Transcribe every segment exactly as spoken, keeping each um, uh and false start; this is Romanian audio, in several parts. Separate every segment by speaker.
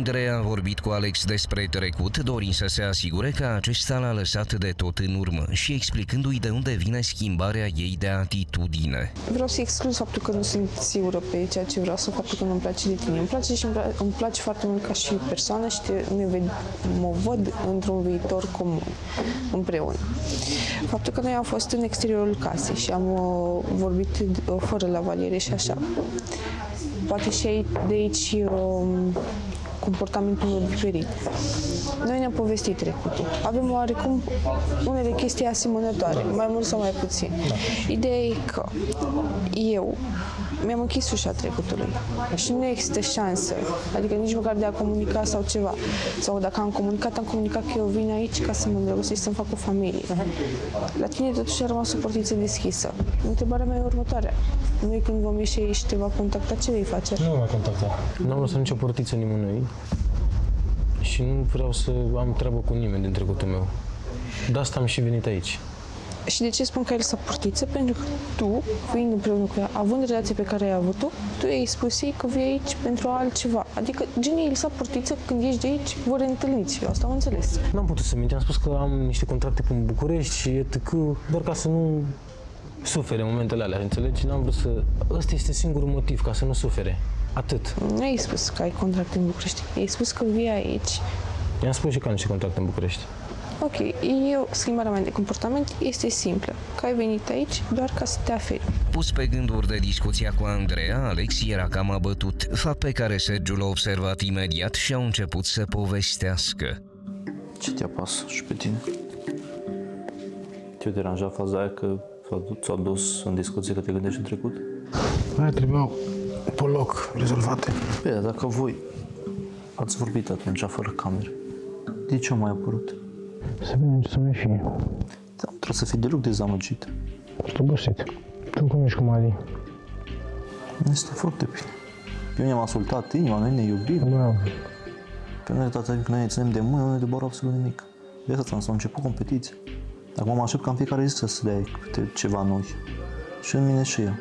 Speaker 1: Andrei a vorbit cu Alex despre trecut, dorind să se asigure că acesta l-a lăsat de tot în urmă și explicându-i de unde vine schimbarea ei de atitudine.
Speaker 2: Vreau să exclud faptul că nu sunt sigură pe ceea ce vreau, sau faptul că nu-mi place de tine. Îmi place și îmi place foarte mult ca și persoană și te, ne ved, mă văd într-un viitor comun, împreună. Faptul că noi am fost în exteriorul casei și am uh, vorbit uh, fără lavaliere și așa. Poate și de aici uh, comportamentul meu diferit. Noi ne-am povestit trecutul. Avem oarecum unele chestii asemănătoare, mai mult sau mai puțin. Ideea e că eu mi-am închis ușa trecutului și nu există șansă, adică nici măcar de a comunica sau ceva. Sau dacă am comunicat, am comunicat că eu vin aici ca să mă îndrăgostesc și să-mi fac o familie. La tine totuși a rămas o portiță deschisă. Întrebarea mea e următoarea. Noi când vom ieși aici și te va contacta, ce vei face?
Speaker 3: Nu m-a contactat. Nu am lăsat nicio portiță nimănui și nu vreau să am treabă cu nimeni din trecutul meu. De asta am și venit aici.
Speaker 2: Și de ce spun că ai lăsat portiță? Pentru că tu, fiind împreună cu ea, având relația pe care ai avut-o, tu i-ai spus ei că vii aici pentru altceva. Adică, gen, ei lăsat portiță, când ești de aici, vor întâlniți. Eu asta am înțeles.
Speaker 3: N-am putut să mint, am spus că am niște contracte în București și etc. Doar ca să nu sufere momentele alea, înțelegi? N-am vrut să... Ăsta este singurul motiv, ca să nu sufere. Atât.
Speaker 2: Nu ai spus că ai contract în București. Ai spus că vii aici.
Speaker 3: I-am spus și că am niște contracte în București.
Speaker 2: Ok, eu, schimbarea mea de comportament este simplă. Că ai venit aici doar ca să te afiri.
Speaker 1: Pus pe gânduri de discuția cu Andreea, Alex era cam abătut, fapt pe care Sergiu l-a observat imediat și au început să povestească.
Speaker 4: Ce te apasă și pe tine? Te-a deranjat faza aia că ți-a dus în discuție că te gândești în trecut?
Speaker 5: Aia trebuiau pe loc rezolvate.
Speaker 4: Bine, dacă voi ați vorbit atunci fără cameră, de ce a mai apărut?
Speaker 5: Să vedem ce să mai fie.
Speaker 4: Da, trebuie să fii deloc dezamăgit.
Speaker 5: Sunt obosit. Tu cum ești cu Madi?
Speaker 4: Este foarte bine. Eu ne-am ascultat inima, noi ne iubim.
Speaker 5: Da.
Speaker 4: Pe noi, atâta timp când noi ne ținem de mână, nu ne debară absolut nimic. De asta s-a început competiția. Acum mă aștept ca în fiecare zi să se dea câte ceva noi. Și în mine și eu.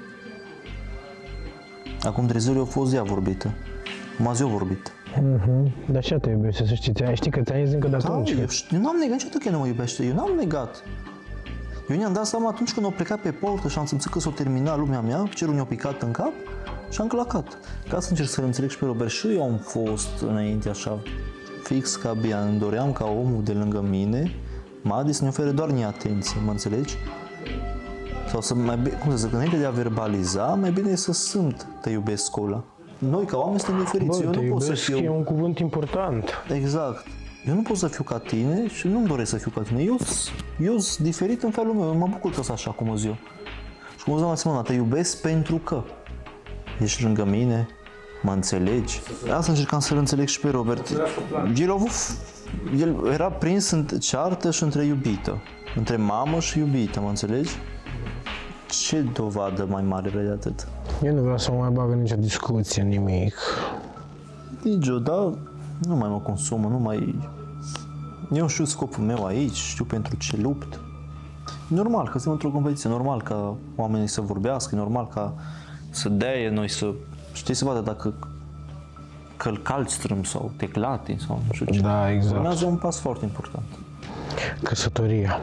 Speaker 4: Acum trei zile a fost ea vorbită. Acum azi eu vorbit.
Speaker 5: Uh-huh. Dar ce te iubește, să știi? Știi că ți-ai zis încă de atunci.
Speaker 4: Da, eu, eu n-am negat niciodată că nu mă iubește. Eu n-am negat. Eu ne-am dat seama atunci când au plecat pe portă și am simțit că s-o terminat lumea mea, cerul ne-a picat în cap și am clacat. Ca să încerc să-l înțeleg și pe Robert, și eu am fost înainte așa fix ca Bia. Îmi doream ca omul de lângă mine, Madi, să ne ofere doar mie atenție, mă înțelegi? Sau să mai bine, cum să zic, înainte de a verbaliza, mai bine e să simt te iubesc ăla. Noi ca oameni suntem diferiți.
Speaker 5: Bă,
Speaker 4: eu
Speaker 5: te
Speaker 4: nu pot să
Speaker 5: iubesc
Speaker 4: fiu...
Speaker 5: e un cuvânt important.
Speaker 4: Exact. Eu nu pot să fiu ca tine și nu-mi doresc să fiu ca tine. Eu sunt diferit în felul meu. Eu mă bucur că sunt așa cum sunt eu. Și cum ziceam la Simona, te iubesc pentru că ești lângă mine, mă înțelegi. Asta încercam să-l înțeleg și pe Robert. El, a avut, el era prins în ceartă și între iubită. Între mamă și iubită, mă înțelegi? Ce dovadă mai mare de atât?
Speaker 5: Eu nu vreau să mă mai bag în nicio discuție, nimic.
Speaker 4: Nicio, dar nu mai mă consumă, nu mai... Eu știu scopul meu aici, știu pentru ce lupt. Normal că suntem într-o competiție, normal ca oamenii să vorbească, normal ca să dea noi să... Știi, să vadă dacă călcalți strâmb sau te clati sau nu știu ce.
Speaker 5: Da, exact.
Speaker 4: Urmează un pas foarte important.
Speaker 5: Căsătoria.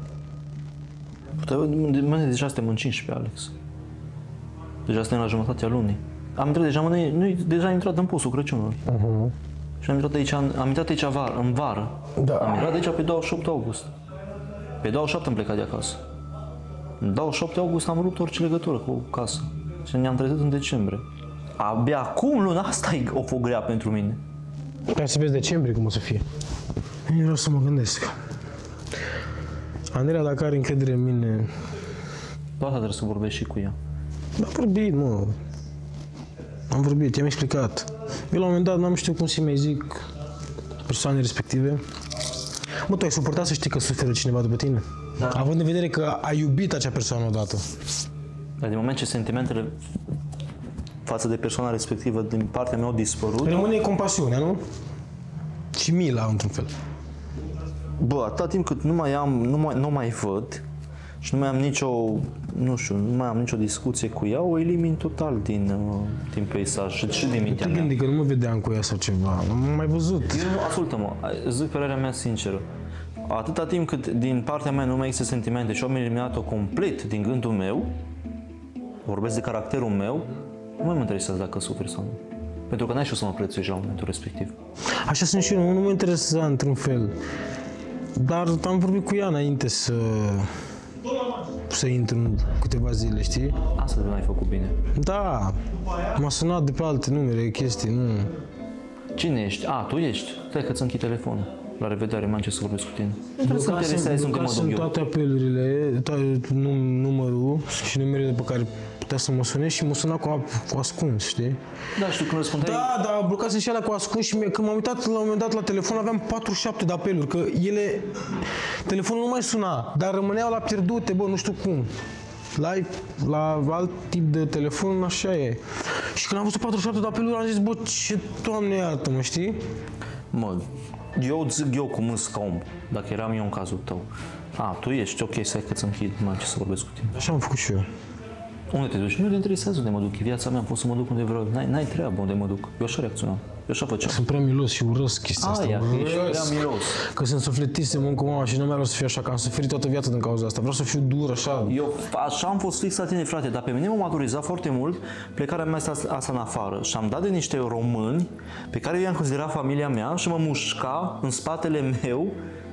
Speaker 4: Mâine deja suntem în cincisprezece, Alex. Deja suntem la jumătatea lunii. Am intrat deja, noi, noi deja am intrat în postul Crăciunului. Uh-huh. Și am intrat aici, am intrat aici var, în vară.
Speaker 5: Da.
Speaker 4: Am intrat aici pe douăzeci și opt august. Pe douăzeci și șapte am plecat de acasă. În douăzeci și opt august am rupt orice legătură cu casa. Și ne-am trezit în decembrie. Abia acum luna asta e o fost grea pentru mine.
Speaker 5: Hai să vezi decembrie cum o să fie. Eu vreau să mă gândesc. Andreea, dacă are încredere în mine...
Speaker 4: Doar asta trebuie să vorbești și cu ea.
Speaker 5: Am vorbit, mă. Am vorbit, i-am explicat. Eu la un moment dat n-am știut cum să-i mai zic persoanele respective. Mă, tu ai suportat să știi că suferă cineva după tine? Da. Având în vedere că ai iubit acea persoană odată.
Speaker 4: Dar din moment ce sentimentele față de persoana respectivă din partea mea au dispărut...
Speaker 5: Rămâne compasiunea, nu? Și mila, într-un fel.
Speaker 4: Bă, atâta timp cât nu mai am, nu mai, nu mai văd, și nu mai am nicio, nu știu, nu mai am nicio discuție cu ea, o elimin total din, din peisaj și, și din mintea
Speaker 5: Te
Speaker 4: mea.
Speaker 5: gândi că nu mă vedeam cu ea sau ceva, nu m-am mai văzut.
Speaker 4: Eu nu, ascultă-mă, zic părerea mea sinceră. Atâta timp cât din partea mea nu mai există sentimente și am eliminat-o complet din gândul meu, vorbesc de caracterul meu, nu mai mă interesează dacă suferi sau nu. Pentru că n-ai știu să mă prețuiești la momentul respectiv.
Speaker 5: Așa sunt și eu, nu mă interesa într-un fel. Dar am vorbit cu ea înainte să, să intru în câteva zile, știi?
Speaker 4: Asta nu ai făcut bine.
Speaker 5: Da, m-a sunat de pe alte numere, chestii, nu...
Speaker 4: Cine ești? A, tu ești. Stai că-ți închid telefonul. La revedere, mai am ce să vorbesc cu tine. Nu trebuie să interesezi unde mă duc eu.
Speaker 5: toate apelurile, toate num- numărul și numerele pe care putea să mă sune și mă suna cu, cu ascuns, știi?
Speaker 4: Da, știu, când răspundeai...
Speaker 5: Da, dar blocase și alea cu ascuns și mie, când m-am uitat la un moment dat la telefon aveam patruzeci și șapte de apeluri, că ele... Telefonul nu mai suna, dar rămâneau la pierdute, bă, nu știu cum. La, la alt tip de telefon, așa e. Și când am văzut patruzeci și șapte de apeluri, am zis, bă, ce Doamne iartă-mă, știi?
Speaker 4: Mă, eu zic eu cum îs ca om, dacă eram eu în cazul tău. A, tu ești, ok, stai că-ți închid, mai am ce să vorbesc cu tine.
Speaker 5: Așa am făcut și eu.
Speaker 4: Unde te duci? Nu te interesează unde mă duc, e viața mea, pot să mă duc unde vreau. N-ai, n-ai treabă unde mă duc. Eu așa reacționam, eu așa făceam.
Speaker 5: Sunt prea milos și urăsc chestia asta.
Speaker 4: Aia,
Speaker 5: urăsc.
Speaker 4: ești prea milos.
Speaker 5: Că sunt sufletist, mă cu mama și nu mai vreau să fiu așa, că am suferit toată viața din cauza asta. Vreau să fiu dur, așa.
Speaker 4: Eu așa am fost fix la tine, frate, dar pe mine m-a maturizat foarte mult plecarea mea asta, asta în afară și am dat de niște români pe care eu i-am considerat familia mea și mă mușca în spatele meu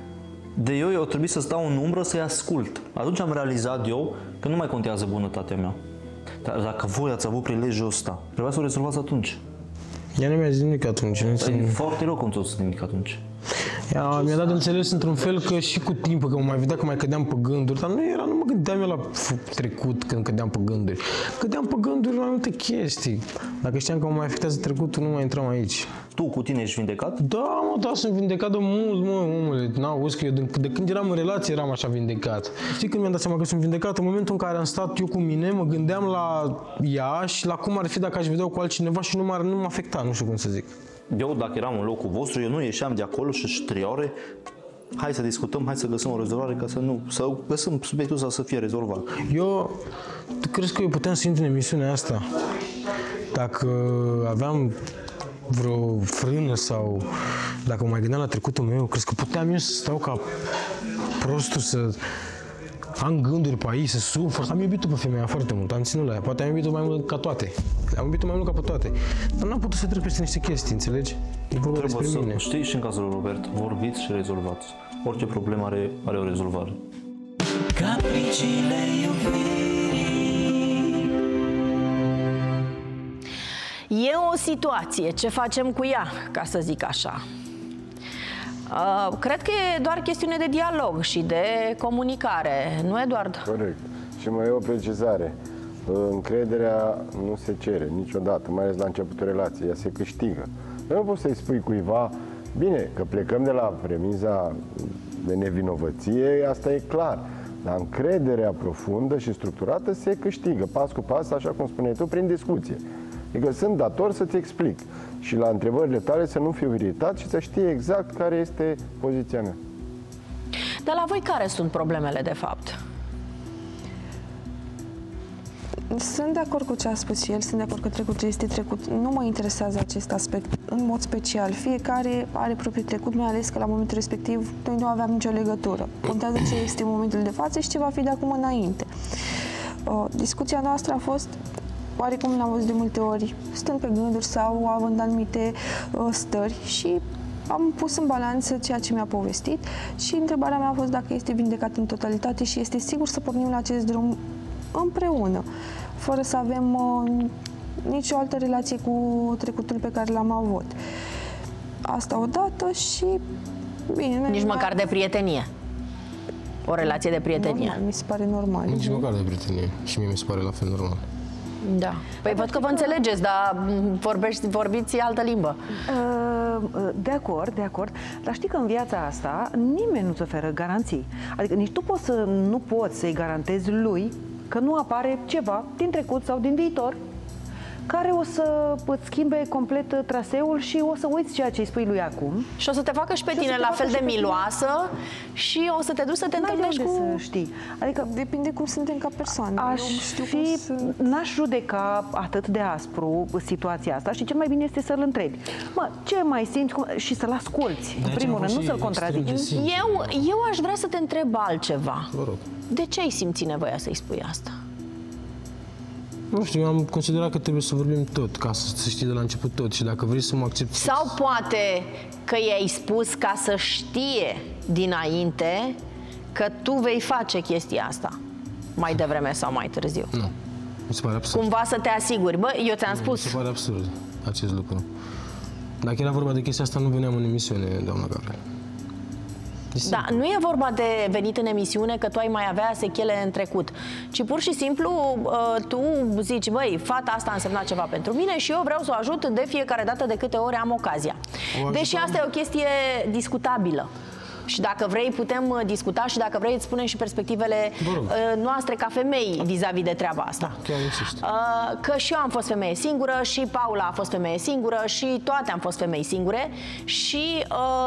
Speaker 4: de eu, eu trebuie să stau în umbră să-i ascult. Atunci am realizat eu că nu mai contează bunătatea mea. Dar dacă voi ați avut prilejul ăsta, trebuia să o rezolvați atunci.
Speaker 5: Ea nu mi-a zis nimic atunci. Nu
Speaker 4: E
Speaker 5: țin...
Speaker 4: foarte rău cum ți-o zis nimic atunci.
Speaker 5: Ea mi-a dat de înțeles într-un fel că și cu timpul, că mă mai vedea că mai cădeam pe gânduri, dar nu era, nu mă gândeam eu la trecut când cădeam pe gânduri. Cădeam pe gânduri mai multe chestii. Dacă știam că mă mai afectează trecutul, nu mai intram aici.
Speaker 4: Tu cu tine ești vindecat?
Speaker 5: Da, mă, da, sunt vindecat de mult, mă, omule. N-auzi că eu de, de când eram în relație eram așa vindecat. Știi când mi-am dat seama că sunt vindecat? În momentul în care am stat eu cu mine, mă gândeam la ea și la cum ar fi dacă aș vedea cu altcineva și nu m-ar, nu mă afecta, nu știu cum să zic.
Speaker 4: Eu, dacă eram în locul vostru, eu nu ieșeam de acolo și trei ore. Hai să discutăm, hai să găsim o rezolvare ca să nu, să găsim subiectul ăsta să fie rezolvat.
Speaker 5: Eu, tu crezi că eu puteam să intru în emisiunea asta dacă aveam vreo frână sau dacă mă mai gândeam la trecutul meu, crezi că puteam eu să stau ca prostul să am gânduri pe aici, să sufăr? Am iubit-o pe femeia foarte mult, am ținut la ea, poate am iubit-o mai mult ca toate. Am iubit-o mai mult ca pe toate. Dar n-am putut să trec peste niște chestii, înțelegi? E vorba despre
Speaker 4: Trebuie
Speaker 5: mine.
Speaker 4: să știi și în cazul lui Robert, vorbiți și rezolvați. Orice problemă are, are o rezolvare.
Speaker 6: Capriciile iubirii.
Speaker 7: E o situație, ce facem cu ea, ca să zic așa. Uh, cred că e doar chestiune de dialog și de comunicare, nu, Eduard?
Speaker 8: Corect. Și mai e o precizare. Încrederea nu se cere niciodată, mai ales la începutul relației, ea se câștigă. Nu poți să-i spui cuiva, bine, că plecăm de la premiza de nevinovăție, asta e clar. Dar încrederea profundă și structurată se câștigă, pas cu pas, așa cum spuneai tu, prin discuție. Adică sunt dator să-ți explic și la întrebările tale să nu fiu iritat și să știi exact care este poziția mea.
Speaker 7: Dar la voi care sunt problemele, de fapt?
Speaker 2: Sunt de acord cu ce a spus el, sunt de acord că trecutul este trecut. Nu mă interesează acest aspect în mod special. Fiecare are propriul trecut, mai ales că la momentul respectiv noi nu aveam nicio legătură. Contează ce este în momentul de față și ce va fi de acum înainte. Uh, discuția noastră a fost, oarecum l-am văzut de multe ori, stând pe gânduri sau având anumite uh, stări și am pus în balanță ceea ce mi-a povestit și întrebarea mea a fost dacă este vindecat în totalitate și este sigur să pornim la acest drum împreună, fără să avem uh, nicio altă relație cu trecutul pe care l-am avut. Asta odată și... Bine,
Speaker 7: Nici măcar de prietenie. O relație de prietenie.
Speaker 2: Normal, mi se pare normal.
Speaker 5: Nici măcar de prietenie. Și mie mi se pare la fel normal.
Speaker 7: Da. Păi văd că vă înțelegeți, dar vorbești, vorbiți altă limbă.
Speaker 9: De acord, de acord. Dar știi că în viața asta nimeni nu-ți oferă garanții. Adică nici tu poți să, nu poți să-i garantezi lui că nu apare ceva din trecut sau din viitor care o să îți schimbe complet traseul și o să uiți ceea ce îi spui lui acum.
Speaker 7: Și o să te facă și pe
Speaker 9: Și o să
Speaker 7: tine
Speaker 9: te
Speaker 7: la
Speaker 9: facă
Speaker 7: fel
Speaker 9: și
Speaker 7: de
Speaker 9: pe tine.
Speaker 7: miloasă și o să te duci să te
Speaker 9: N-ai de
Speaker 7: întâlnești
Speaker 9: unde
Speaker 7: cu...
Speaker 9: să știi. Adică
Speaker 2: Depinde cum suntem ca persoane.
Speaker 9: aș
Speaker 2: Eu știu
Speaker 9: fi,
Speaker 2: cum să...
Speaker 9: n-aș judeca atât de aspru situația asta și cel mai bine este să-l întrebi. Mă, ce mai simți? Cum... Și să-l asculți, în
Speaker 3: aici
Speaker 9: primul
Speaker 3: am
Speaker 9: rând, nu
Speaker 3: fost
Speaker 9: să-l
Speaker 3: și extrem de
Speaker 9: contrazici.
Speaker 3: sincer.
Speaker 7: Eu, eu aș vrea să te întreb altceva.
Speaker 3: Vă rog.
Speaker 7: De ce ai simțit nevoia să-i spui asta?
Speaker 5: Nu știu, eu am considerat că trebuie să vorbim tot, ca să, să știi de la început tot și dacă vrei să mă accepti...
Speaker 7: Sau poate că i-ai spus ca să știe dinainte că tu vei face chestia asta mai devreme sau mai târziu.
Speaker 5: Nu, mi se pare absurd.
Speaker 7: Cumva să te asiguri. Bă, eu ți-am
Speaker 5: Mi
Speaker 7: spus.
Speaker 5: se pare absurd acest lucru. Dacă era vorba de chestia asta, nu veneam în emisiune, doamna Gabriel.
Speaker 7: Da, nu e vorba de venit în emisiune că tu ai mai avea sechele în trecut, ci pur și simplu tu zici, băi, fata asta a însemnat ceva pentru mine și eu vreau să o ajut de fiecare dată de câte ori am ocazia. Deși asta e o chestie discutabilă. Și dacă vrei putem discuta și dacă vrei îți spunem și perspectivele noastre ca femei vis-a-vis de treaba asta.
Speaker 5: Chiar insist.
Speaker 7: Că și eu am fost femeie singură și Paula a fost femeie singură și toate am fost femei singure și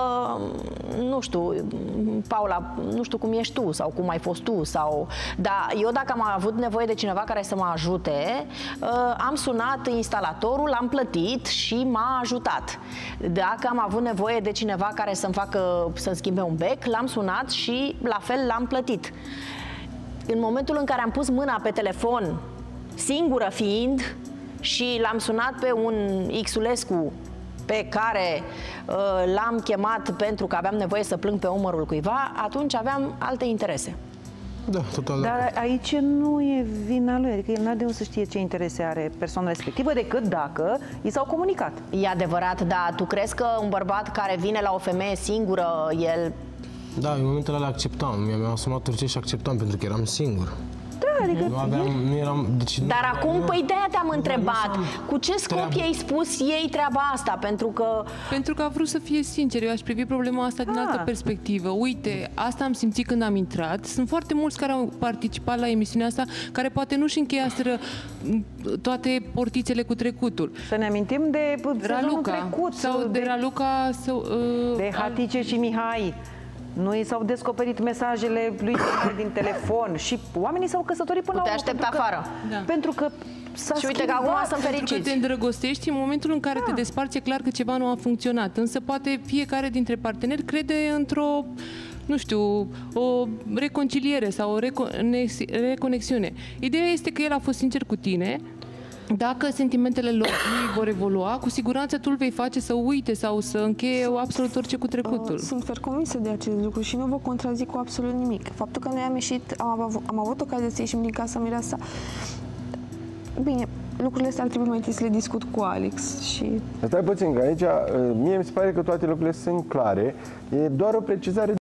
Speaker 7: nu știu, Paula, nu știu cum ești tu sau cum ai fost tu sau... Dar eu dacă am avut nevoie de cineva care să mă ajute, am sunat instalatorul, l-am plătit și m-a ajutat. Dacă am avut nevoie de cineva care să-mi facă, să-mi schimbe un bec, l-am sunat și la fel l-am plătit. În momentul în care am pus mâna pe telefon, singură fiind, și l-am sunat pe un Xulescu pe care uh, l-am chemat pentru că aveam nevoie să plâng pe umărul cuiva, atunci aveam alte interese.
Speaker 5: Da, total.
Speaker 9: Dar aici nu e vina lui, adică el n-are de unde să știe ce interese are persoana respectivă decât dacă i s-au comunicat.
Speaker 7: E adevărat, dar tu crezi că un bărbat care vine la o femeie singură, el...
Speaker 5: Da, în momentele alea acceptam. Mi-am asumat orice și acceptam pentru că eram singur.
Speaker 9: Da, adică
Speaker 5: Nu aveam, nu eram... Deci nu
Speaker 7: Dar
Speaker 5: aveam,
Speaker 7: acum,
Speaker 5: eu,
Speaker 7: păi de-aia te-am întrebat,
Speaker 5: nu
Speaker 7: cu ce scop
Speaker 5: treabă.
Speaker 7: i-ai spus ei treaba asta? Pentru că...
Speaker 6: Pentru că a vrut să fie sincer. Eu aș privi problema asta din
Speaker 9: Ah.
Speaker 6: altă perspectivă. Uite, asta am simțit când am intrat. Sunt foarte mulți care au participat la emisiunea asta, care poate nu-și încheiaseră toate portițele cu trecutul.
Speaker 9: să ne amintim de sezonul
Speaker 6: Raluca
Speaker 9: trecut.
Speaker 6: sau de Raluca sau, uh,
Speaker 9: de Hatice și Mihai. Nu i s-au descoperit mesajele lui din telefon și oamenii s-au căsătorit până
Speaker 7: Nu te
Speaker 9: la urmă.
Speaker 7: aștept
Speaker 9: pentru că-
Speaker 7: afară.
Speaker 6: Da.
Speaker 9: Pentru că s-a
Speaker 7: Și uite că
Speaker 9: schimbat.
Speaker 7: acum sunt
Speaker 6: Pentru că
Speaker 7: fericiți.
Speaker 6: te îndrăgostești, în momentul în care
Speaker 9: Da.
Speaker 6: te desparți, e clar că ceva nu a funcționat. Însă poate fiecare dintre parteneri crede într-o, nu știu, o reconciliere sau o reconex- reconexiune. Ideea este că el a fost sincer cu tine. Dacă sentimentele lor lui vor evolua, cu siguranță tu îl vei face să uite sau să încheie absolut orice cu trecutul.
Speaker 2: Sunt fer convinsă de acest lucru și nu vă contrazic cu absolut nimic. Faptul că noi am ieșit, am avut, am avut ocazia să ieșim din casa mireasa. Bine, lucrurile astea ar trebui mai întâi să le discut cu Alex și...
Speaker 8: Stai puțin, că aici mie mi se pare că toate lucrurile sunt clare. E doar o precizare